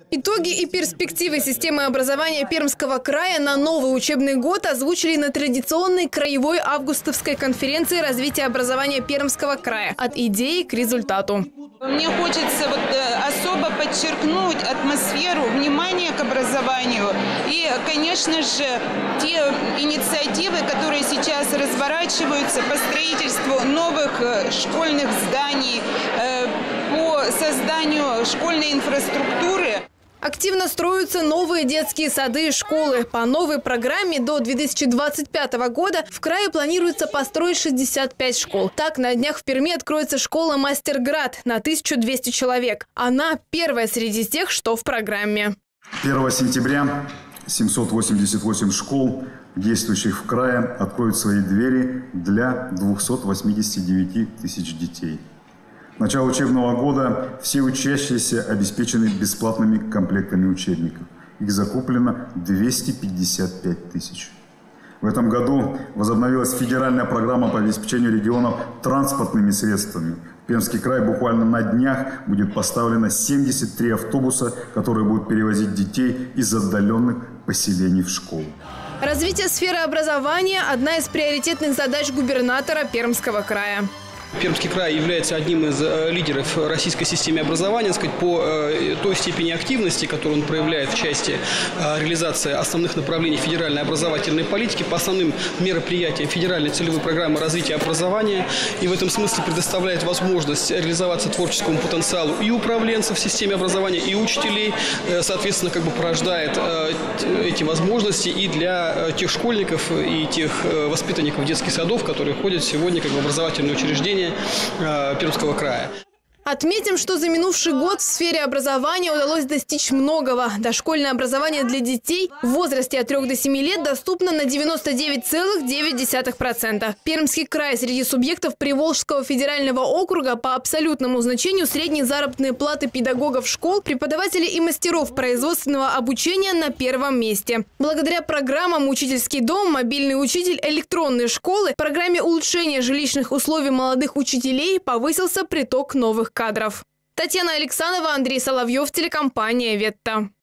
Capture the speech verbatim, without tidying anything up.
Итоги и перспективы системы образования Пермского края на новый учебный год озвучили на традиционной краевой августовской конференции развития образования Пермского края «От идеи к результату». Мне хочется вот особо подчеркнуть атмосферу внимания к образованию и, конечно же, те инициативы, которые сейчас разворачиваются по строительству новых школьных зданий, по созданию школьной инфраструктуры. Активно строятся новые детские сады и школы. По новой программе до две тысячи двадцать пятого года в крае планируется построить шестьдесят пять школ. Так, на днях в Перми откроется школа «Мастерград» на тысячу двести человек. Она первая среди тех, что в программе. первого сентября семьсот восемьдесят восемь школ, действующих в крае, откроют свои двери для двухсот восьмидесяти девяти тысяч детей. С начала учебного года все учащиеся обеспечены бесплатными комплектами учебников. Их закуплено двести пятьдесят пять тысяч. В этом году возобновилась федеральная программа по обеспечению регионов транспортными средствами. В Пермский край буквально на днях будет поставлено семьдесят три автобуса, которые будут перевозить детей из отдаленных поселений в школу. Развитие сферы образования – одна из приоритетных задач губернатора Пермского края. Пермский край является одним из лидеров российской системы образования, сказать, по той степени активности, которую он проявляет в части реализации основных направлений федеральной образовательной политики, по основным мероприятиям федеральной целевой программы развития образования. И в этом смысле предоставляет возможность реализоваться творческому потенциалу и управленцев в системе образования, и учителей. Соответственно, как бы порождает эти возможности и для тех школьников, и тех воспитанников детских садов, которые ходят сегодня как бы в образовательные учреждения Пермского края. Отметим, что за минувший год в сфере образования удалось достичь многого. Дошкольное образование для детей в возрасте от трёх до семи лет доступно на девяносто девять целых девять десятых процента. Пермский край среди субъектов Приволжского федерального округа по абсолютному значению средней заработной платы педагогов школ, преподавателей и мастеров производственного обучения на первом месте. Благодаря программам «Учительский дом», «Мобильный учитель», «Электронные школы», программе улучшения жилищных условий молодых учителей повысился приток новых кадров. Татьяна Александрова, Андрей Соловьев, телекомпания «Ветта».